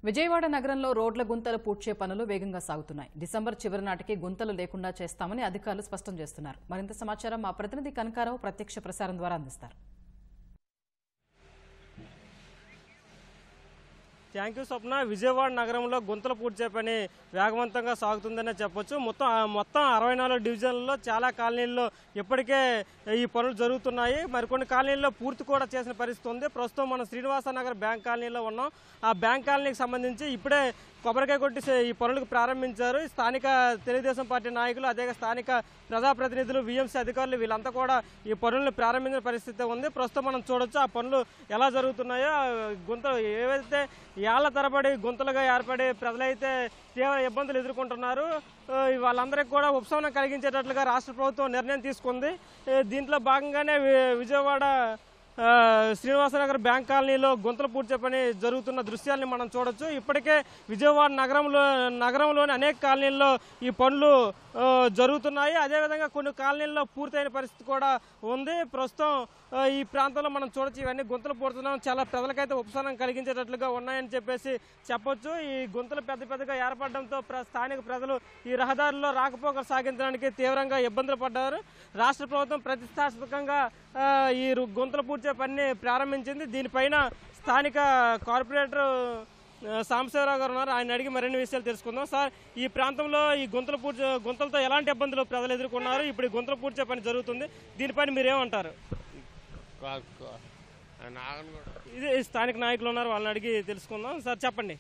విజయవాడ నగరంలో రోడ్ల గుంతలు పూడ్చే పనులు వేగంగా సాగుతున్నాయి. డిసెంబర్ చివరి నాటికి గుంతలు లేకుండా చేస్తామని అధికారులు స్పష్టం చేస్తున్నారు. మరింత సమాచారం మా ప్రతినిధి కనకారావు ప్రత్యక్ష ప్రసారం ద్వారా అందిస్తారు. థ్యాంక్ యూ స్వప్న. విజయవాడ నగరంలో గుంతలు పూడ్చే పని వేగవంతంగా సాగుతుందనే చెప్పొచ్చు. మొత్తం 64 డివిజన్లలో చాలా కాలనీల్లో ఇప్పటికే ఈ పనులు జరుగుతున్నాయి. మరికొన్ని కాలనీల్లో పూర్తి కూడా చేసిన పరిస్థితి ఉంది. ప్రస్తుతం మనం శ్రీనివాస నగర్ బ్యాంక్ కాలనీలో ఉన్నాం. ఆ బ్యాంక్ కాలనీకి సంబంధించి ఇప్పుడే కొబ్బరికాయ కొట్టి ఈ పనులకు ప్రారంభించారు. స్థానిక తెలుగుదేశం పార్టీ నాయకులు, అదే స్థానిక ప్రజాప్రతినిధులు, విఎంసీ అధికారులు వీళ్ళంతా కూడా ఈ పనులను ప్రారంభించిన పరిస్థితి ఉంది. ప్రస్తుతం మనం చూడొచ్చు ఆ పనులు ఎలా జరుగుతున్నాయో. గుంతలు ఏవైతే ఏళ్ల తరబడి గుంతలుగా ఏర్పడి ప్రజలైతే తీవ్ర ఇబ్బందులు ఎదుర్కొంటున్నారు. వాళ్ళందరికీ కూడా ఉపశమనం కలిగించేటట్లుగా రాష్ట్ర ప్రభుత్వం నిర్ణయం తీసుకుంది. దీంట్లో భాగంగానే విజయవాడ శ్రీనివాసనగర్ బ్యాంక్ కాలనీలో గుంతలు పూడ్చే పని జరుగుతున్న దృశ్యాన్ని మనం చూడొచ్చు. ఇప్పటికే విజయవాడ నగరంలోని అనేక కాలనీల్లో ఈ పనులు జరుగుతున్నాయి. అదేవిధంగా కొన్ని కాలనీల్లో పూర్తయిన పరిస్థితి కూడా ఉంది. ప్రస్తుతం ఈ ప్రాంతంలో మనం చూడొచ్చు ఇవన్నీ గుంతలు పూడ్చడం చాలా ప్రజలకైతే ఉపశమనం కలిగించేటట్లుగా ఉన్నాయని చెప్పొచ్చు. ఈ గుంతలు పెద్దగా ఏర్పడడంతో స్థానిక ప్రజలు ఈ రహదారుల్లో రాకపోకలు సాగించడానికి తీవ్రంగా ఇబ్బందులు పడ్డారు. రాష్ట్ర ప్రభుత్వం ప్రతిష్టాత్మకంగా ఈ గుంతలు పూడ్చే పనిని ప్రారంభించింది. దీనిపైన స్థానిక కార్పొరేటర్ సాంబశివరావు గారు ఉన్నారు. ఆయన అడిగి మరిన్ని విషయాలు తెలుసుకుందాం. సార్, ఈ ప్రాంతంలో ఈ గుంతలతో ఎలాంటి ఇబ్బందులు ప్రజలు ఎదుర్కొన్నారు? ఇప్పుడు ఈ గుంతలు పూడ్చే పని జరుగుతుంది, దీనిపైన మీరేమంటారు? ఇది స్థానిక నాయకులు ఉన్నారు, వాళ్ళని అడిగి తెలుసుకుందాం. సార్ చెప్పండి.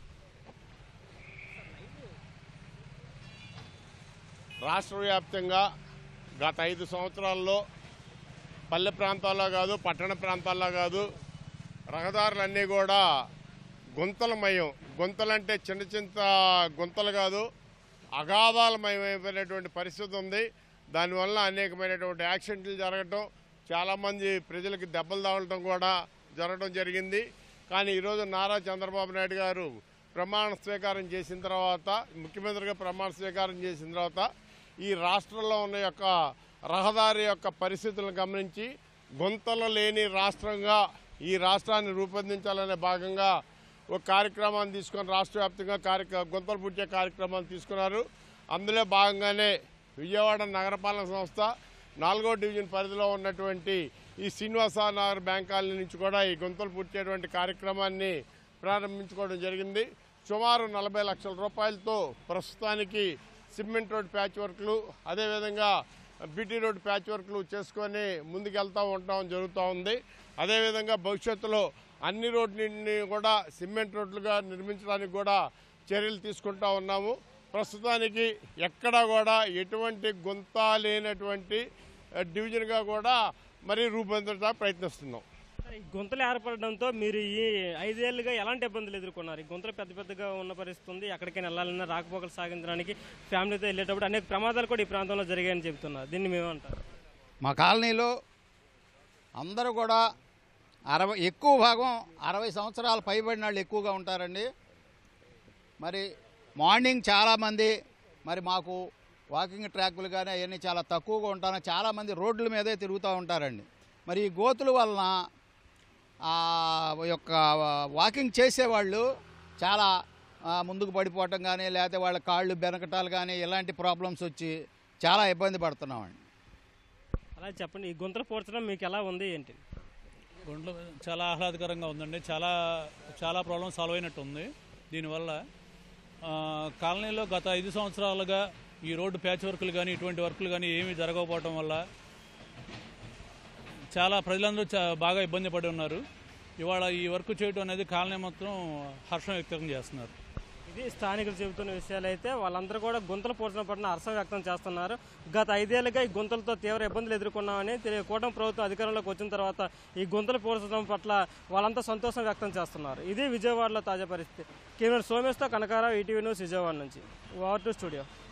రాష్ట్ర వ్యాప్తంగా గత 5 సంవత్సరాల్లో పల్లె ప్రాంతాల్లో కాదు, పట్టణ ప్రాంతాల్లో కాదు, రహదారులన్నీ కూడా గుంతలమయం. గుంతలంటే చిన్న గుంతలు కాదు, అగాధాలమయమైపోయినటువంటి పరిస్థితి ఉంది. దానివల్ల అనేకమైనటువంటి యాక్సిడెంట్లు జరగటం, చాలామంది ప్రజలకు దెబ్బలు తగలటం కూడా జరగడం జరిగింది. కానీ ఈరోజు నారా చంద్రబాబు నాయుడు గారు ప్రమాణ స్వీకారం చేసిన తర్వాత, ముఖ్యమంత్రిగా ప్రమాణ స్వీకారం చేసిన తర్వాత ఈ రాష్ట్రంలో ఉన్న యొక్క రహదారి యొక్క పరిస్థితులను గమనించి గుంతలు లేని రాష్ట్రంగా ఈ రాష్ట్రాన్ని రూపొందించాలనే భాగంగా ఒక కార్యక్రమాన్ని తీసుకొని రాష్ట్ర వ్యాప్తంగా గుంతలు పూడ్చే కార్యక్రమాన్ని తీసుకున్నారు. అందులో భాగంగానే విజయవాడ నగరపాలక సంస్థ 4వ డివిజన్ పరిధిలో ఉన్నటువంటి ఈ శ్రీనివాస నగర్ బ్యాంక్ కాలనీ నుంచి కూడా ఈ గుంతలు పూడ్చేటువంటి కార్యక్రమాన్ని ప్రారంభించుకోవడం జరిగింది. సుమారు 40 లక్షల రూపాయలతో ప్రస్తుతానికి సిమెంట్ రోడ్ ప్యాచ్ వర్క్లు, అదేవిధంగా బీటీ రోడ్ ప్యాచ్ వర్క్లు చేసుకొని ఉంటాం జరుగుతూ ఉంది. అదేవిధంగా భవిష్యత్తులో అన్ని రోడ్లని కూడా సిమెంట్ రోడ్లుగా నిర్మించడానికి కూడా చర్యలు తీసుకుంటూ ఉన్నాము. ప్రస్తుతానికి ఎక్కడా కూడా ఎటువంటి గుంత లేనటువంటి డివిజన్గా కూడా మరీ రూపొందించడానికి ప్రయత్నిస్తున్నాం. ఈ గుంతలు ఏర్పడడంతో మీరు ఈ 5 ఏళ్లుగా ఎలాంటి ఇబ్బందులు ఎదుర్కొన్నారు? ఈ గుంతలు పెద్దగా ఉన్న పరిస్థితి ఉంది. ఎక్కడికైనా వెళ్ళాలన్నా రాకపోకలు సాగించడానికి ఫ్యామిలీతో వెళ్ళేటప్పుడు అనేక ప్రమాదాలు కూడా ఈ ప్రాంతంలో జరిగాయని చెబుతున్నారు. దీన్ని మేమంటారు. మా కాలనీలో అందరూ కూడా ఎక్కువ భాగం 60 సంవత్సరాలు పైబడిన వాళ్ళు ఎక్కువగా ఉంటారండి. మరి మార్నింగ్ చాలామంది మరి మాకు వాకింగ్ ట్రాక్లు కానీ అవన్నీ చాలా తక్కువగా ఉంటాను. చాలామంది రోడ్ల మీదే తిరుగుతూ ఉంటారండి. మరి ఈ గోతుల వలన యొక్క వాకింగ్ చేసేవాళ్ళు చాలా ముందుకు పడిపోవటం కానీ, లేకపోతే వాళ్ళ కాళ్ళు బెనకటాలు కానీ ఇలాంటి ప్రాబ్లమ్స్ వచ్చి చాలా ఇబ్బంది పడుతున్నామండి. అలా చెప్పండి, ఈ గుంతలు పూడ్చడం మీకు ఎలా ఉంది ఏంటి? గుంటలు చాలా ఆహ్లాదకరంగా ఉందండి. చాలా ప్రాబ్లమ్స్ సాల్వ్ అయినట్టు ఉంది. దీనివల్ల కాలనీలో గత 5 సంవత్సరాలుగా ఈ రోడ్డు ప్యాచ్ వర్కులు కానీ ఇటువంటి వర్కులు కానీ ఏమీ జరగకపోవడం వల్ల చాలా ప్రజలందరూ బాగా ఇబ్బంది పడి ఉన్నారు. ఇవాళ ఈ వర్క్ చేయడం అనేది కాలనీ మొత్తం హర్షం వ్యక్తం చేస్తున్నారు. ఇది స్థానికులు చెబుతున్న విషయాలు. అయితే వాళ్ళందరూ కూడా గుంతలు పూడ్చడం పట్ల హర్షం వ్యక్తం చేస్తున్నారు. గత 5 ఏళ్లుగా ఈ గుంతలతో తీవ్ర ఇబ్బందులు ఎదుర్కొన్నామని కూటమి ప్రభుత్వం అధికారంలోకి వచ్చిన తర్వాత ఈ గుంతలు పూడ్చడం పట్ల వాళ్ళంతా సంతోషం వ్యక్తం చేస్తున్నారు. ఇది విజయవాడలో తాజా పరిస్థితి. కెమెరా సోమేష్తో కనకారావు, ఈటీవీ న్యూస్, విజయవాడ నుంచి. Over to studio.